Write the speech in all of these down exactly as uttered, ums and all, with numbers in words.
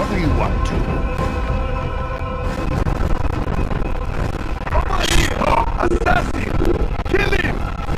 What are you up to? Come on here! Assassin! Kill him!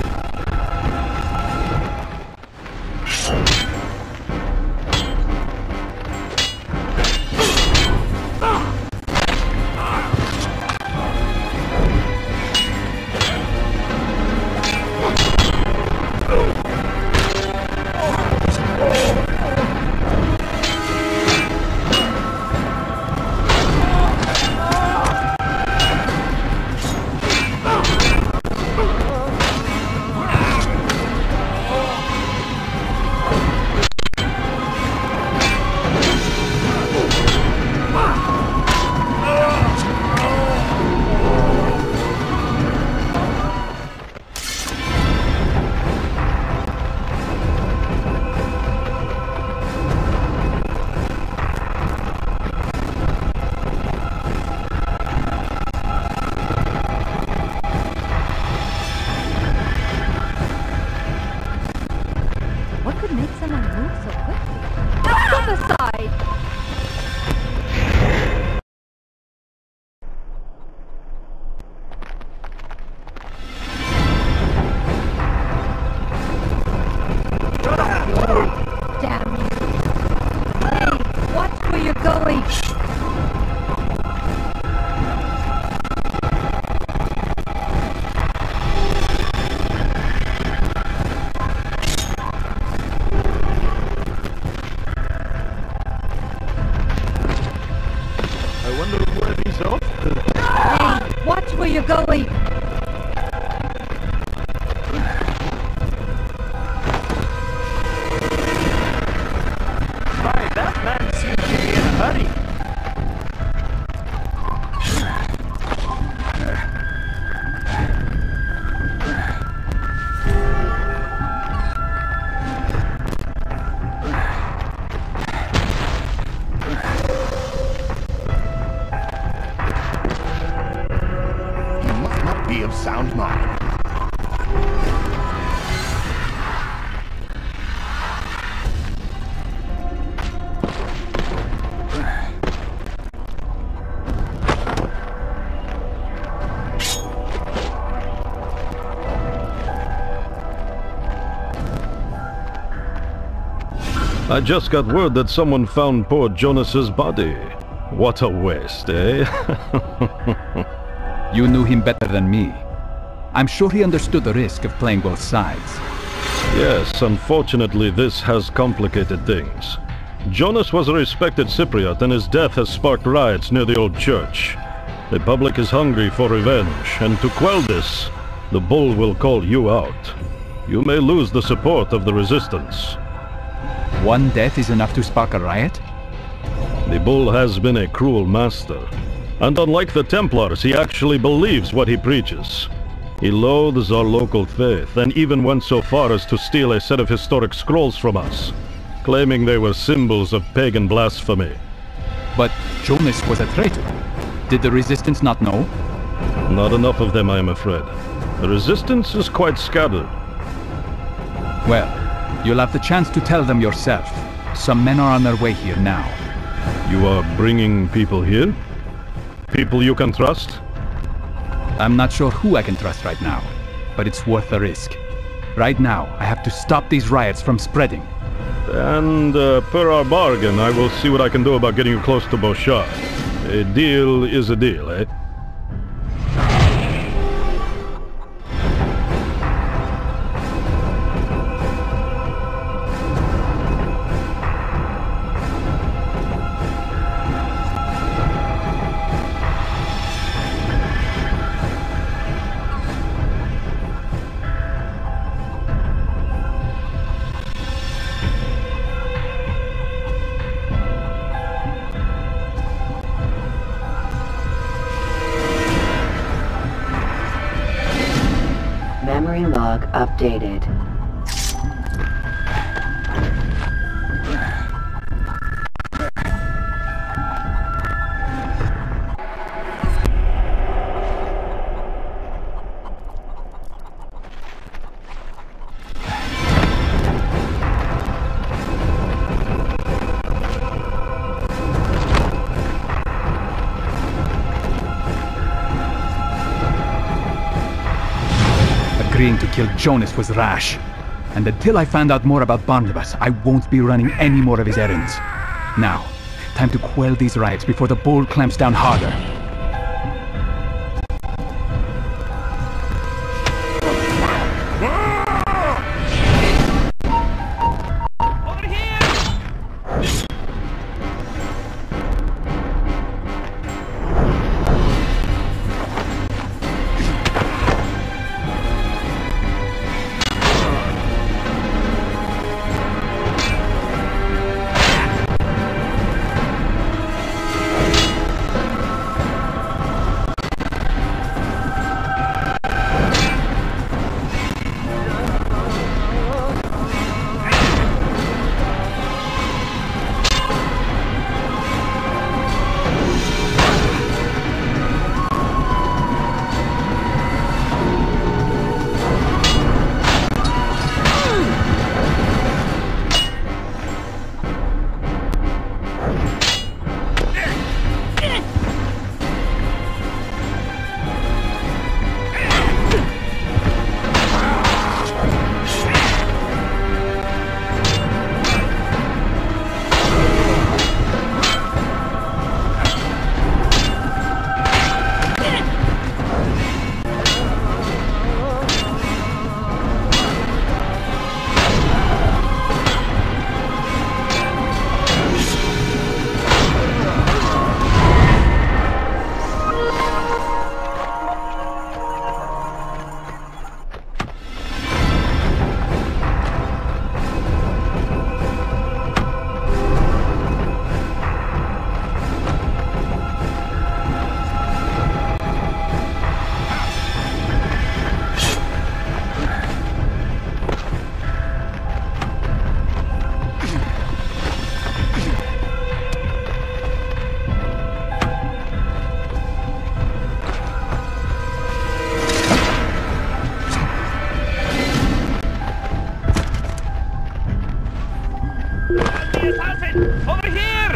I just got word that someone found poor Jonas's body. What a waste, eh? You knew him better than me. I'm sure he understood the risk of playing both sides. Yes, unfortunately this has complicated things. Jonas was a respected Cypriot and his death has sparked riots near the old church. The public is hungry for revenge, and to quell this, the bull will call you out. You may lose the support of the resistance. One death is enough to spark a riot? The bull has been a cruel master, and unlike the Templars, he actually believes what he preaches. He loathes our local faith, and even went so far as to steal a set of historic scrolls from us, claiming they were symbols of pagan blasphemy. But Jonas was a traitor. Did the resistance not know? Not enough of them, I am afraid. The resistance is quite scattered. Well, you'll have the chance to tell them yourself. Some men are on their way here now. You are bringing people here? People you can trust? I'm not sure who I can trust right now, but it's worth the risk. Right now, I have to stop these riots from spreading. And uh, per our bargain, I will see what I can do about getting you close to Bouchard. A deal is a deal, eh? Memory log updated. agreeing to kill Jonas was rash. And until I find out more about Barnabas, I won't be running any more of his errands. Now, time to quell these riots before the bull clamps down harder. Over here!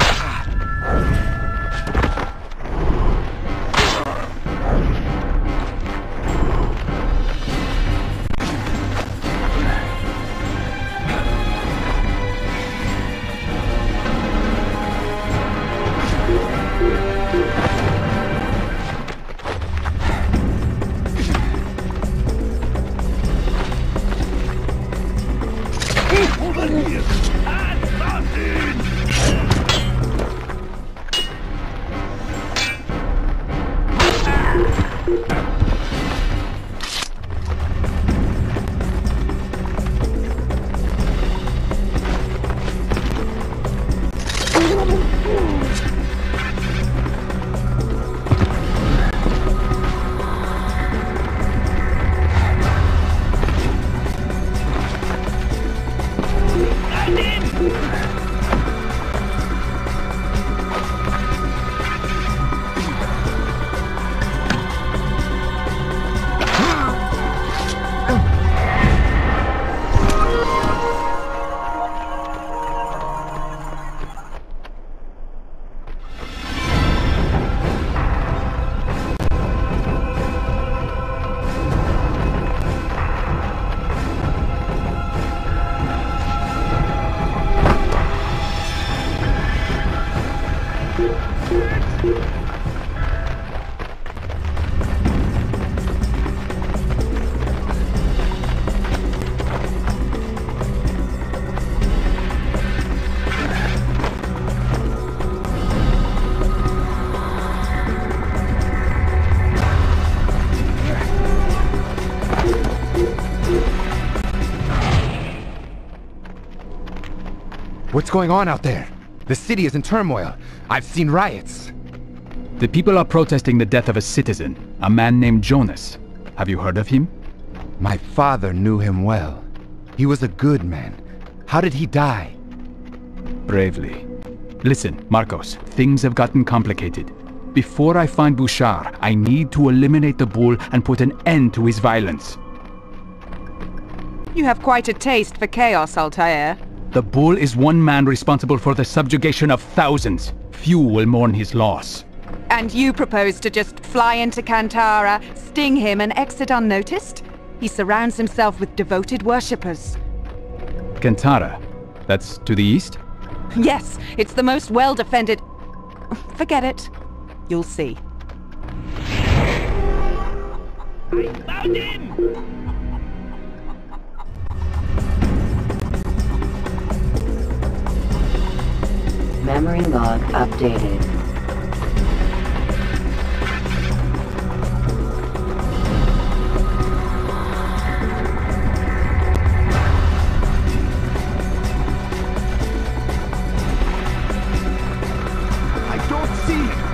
What's going on out there? The city is in turmoil. I've seen riots. The people are protesting the death of a citizen, a man named Jonas. Have you heard of him? My father knew him well. He was a good man. How did he die? Bravely. Listen, Marcos, things have gotten complicated. Before I find Bouchard, I need to eliminate the bull and put an end to his violence. You have quite a taste for chaos, Altaïr. The bull is one man responsible for the subjugation of thousands. Few will mourn his loss. And you propose to just fly into Kantara, sting him and exit unnoticed? He surrounds himself with devoted worshippers. Kantara. That's to the east? Yes, it's the most well-defended... Forget it. You'll see. Found him! Memory log updated. I don't see him!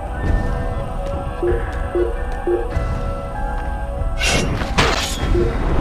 You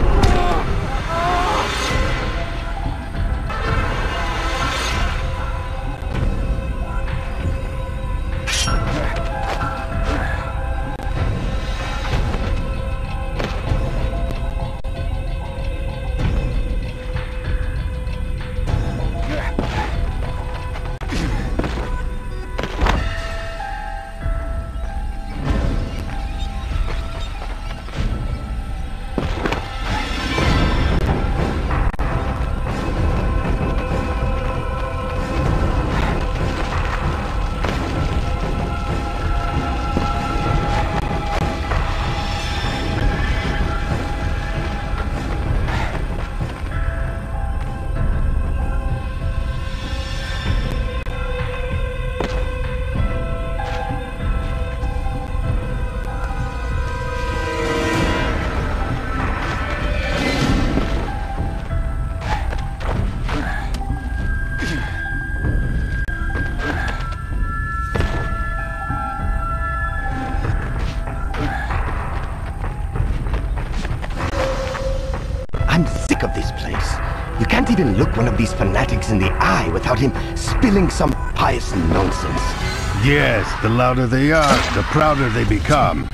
even look one of these fanatics in the eye without him spilling some pious nonsense. Yes, the louder they are, the prouder they become.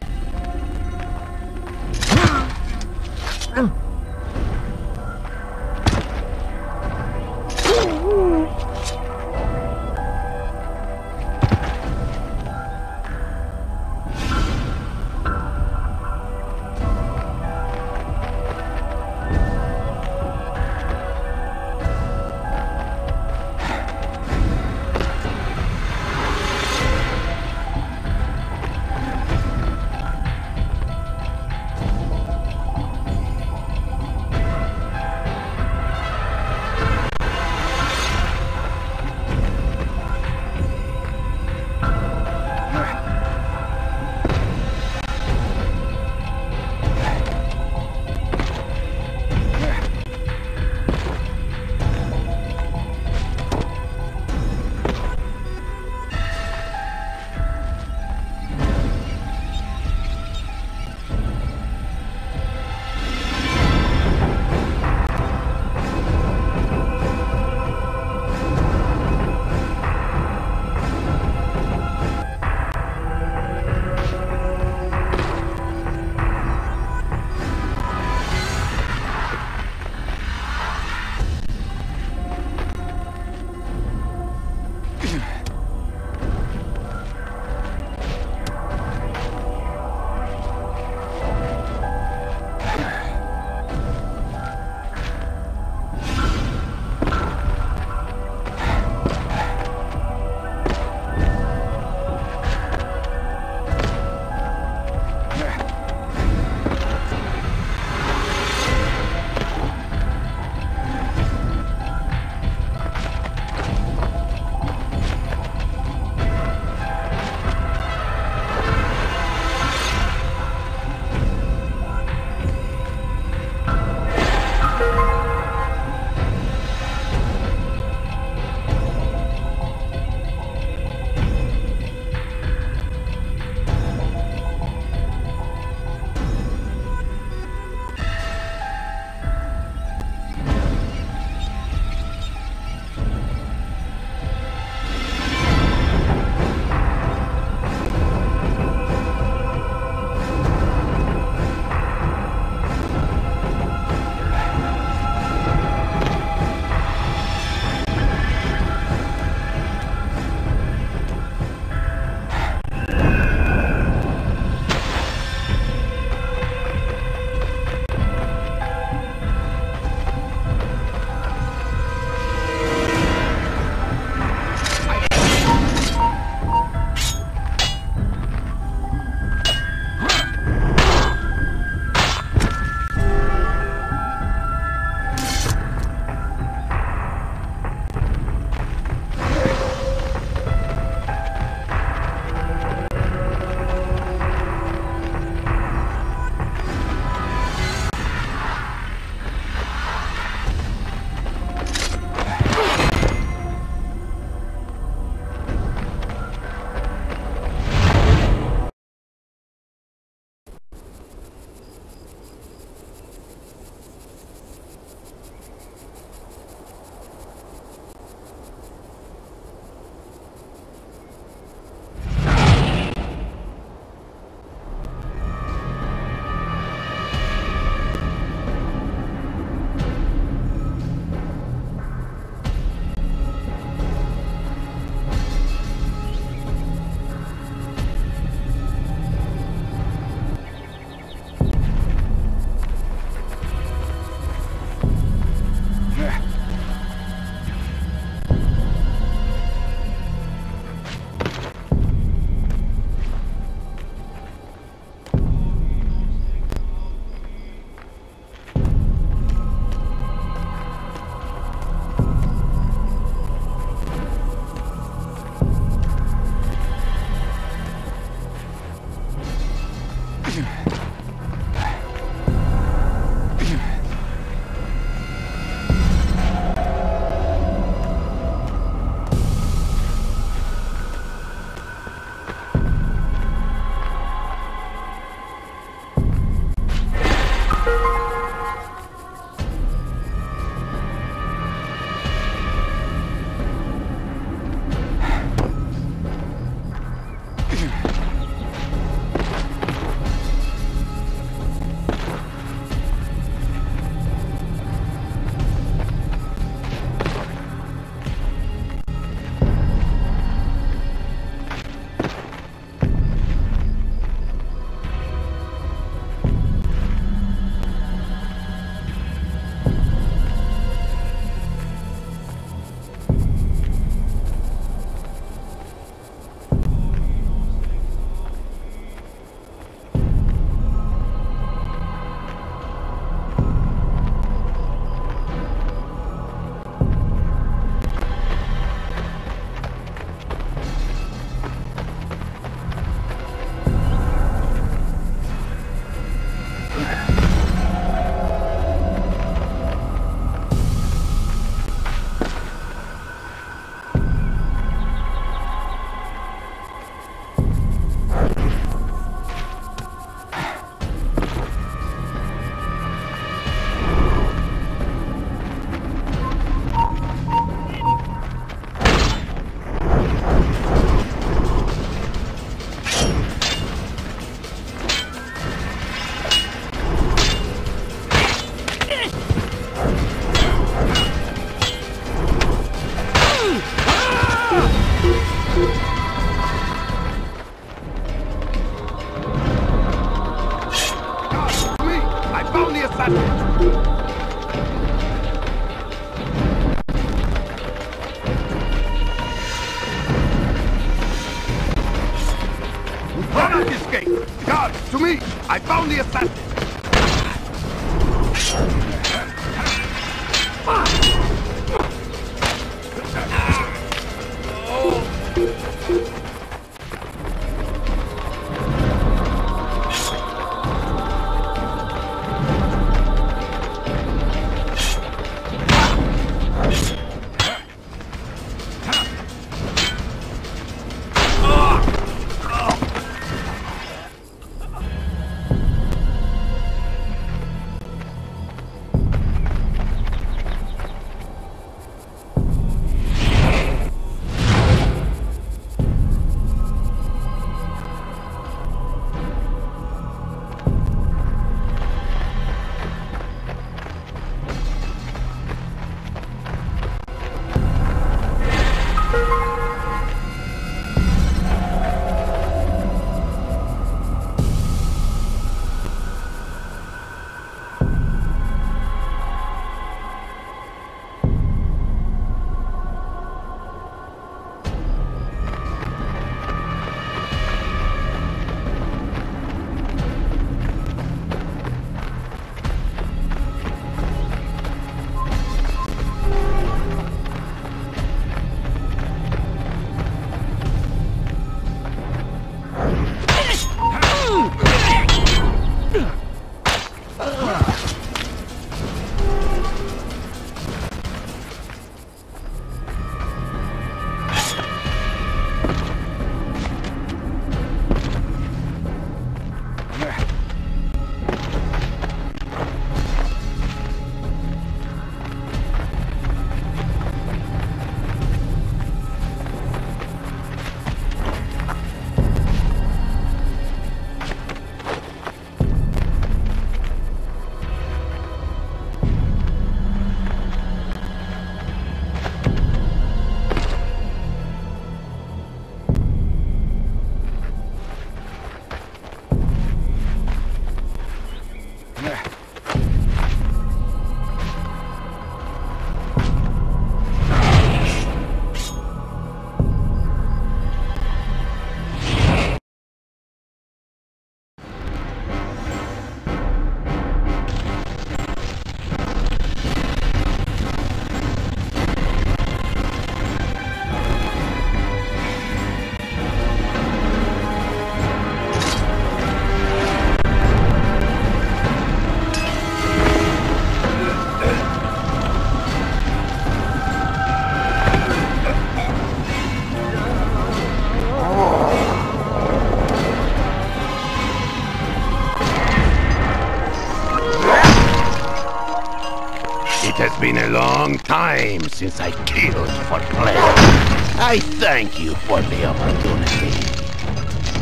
It has been a long time since I killed for pleasure. I thank you for the opportunity.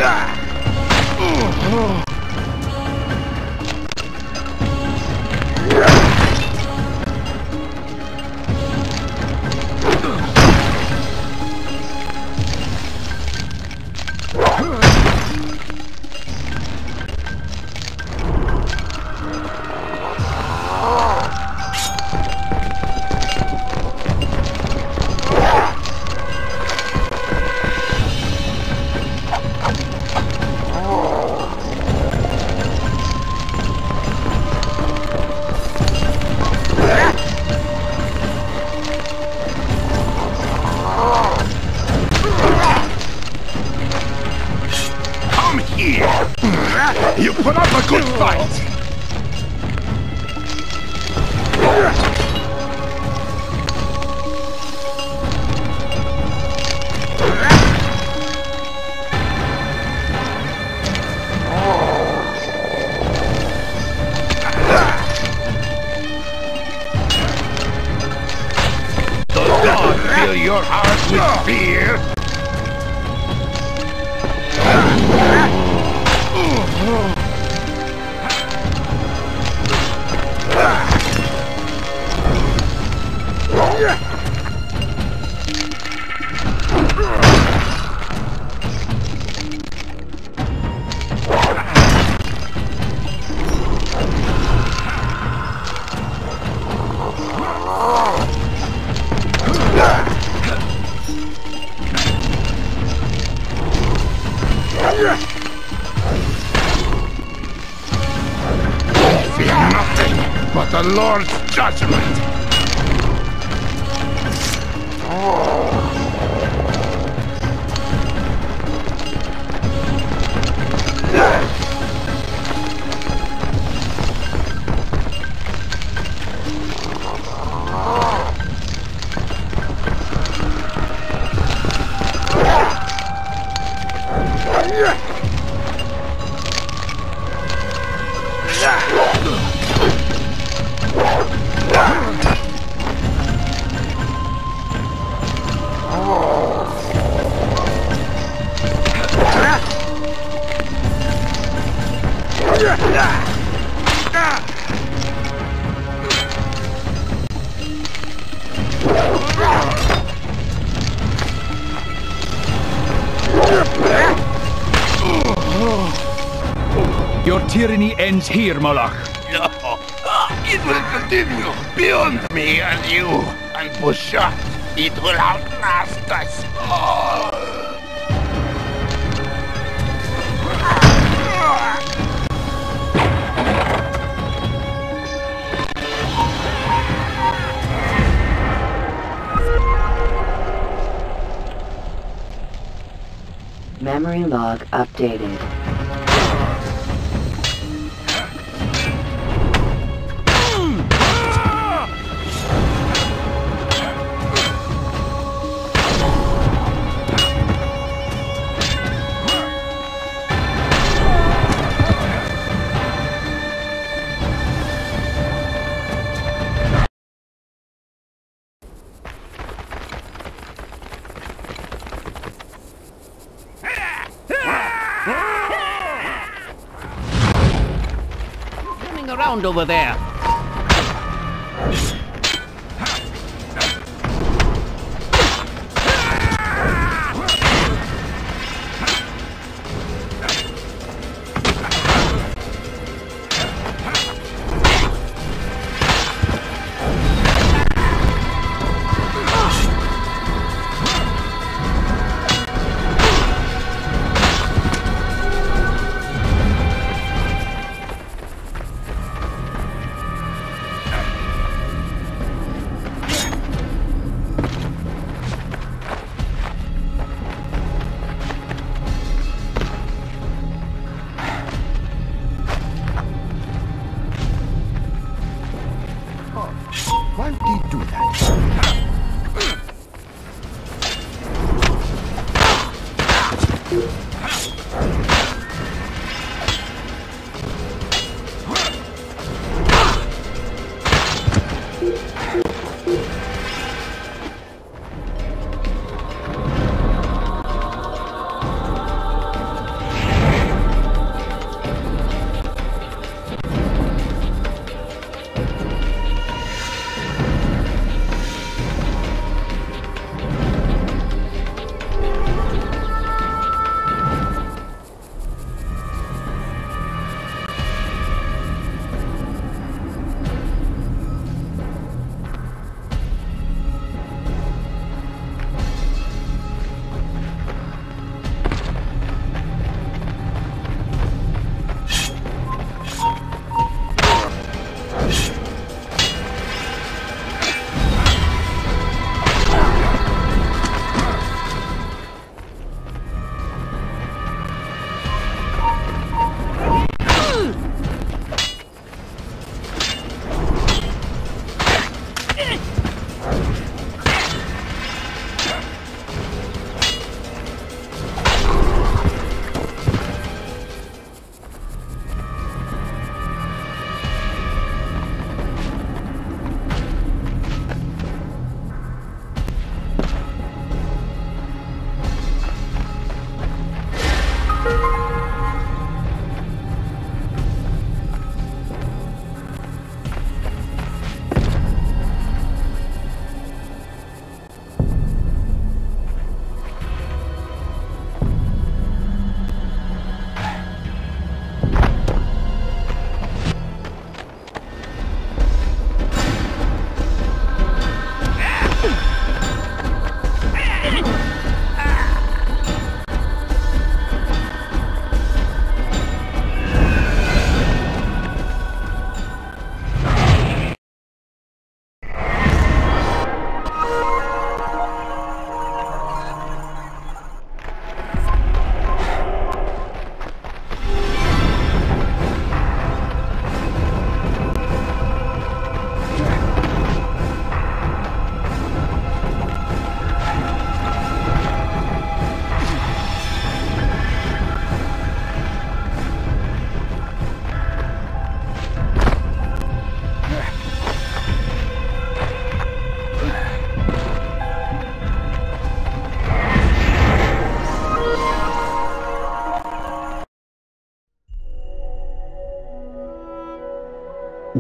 You put up a good fight! Does God fill your heart with fear? But the Lord's judgment! Your tyranny ends here, Moloch. No, it will continue beyond me and you, and Bouchard, it will outlast us all. Memory log updated. Around over there. Why would he do that?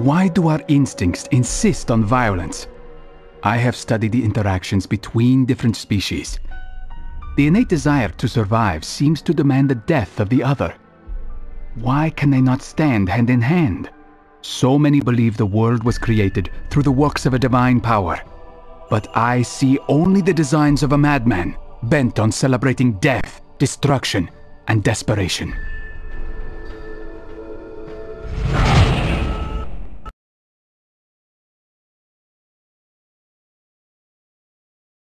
Why do our instincts insist on violence? I have studied the interactions between different species. The innate desire to survive seems to demand the death of the other. Why can they not stand hand in hand? So many believe the world was created through the works of a divine power. But I see only the designs of a madman, bent on celebrating death, destruction, and desperation.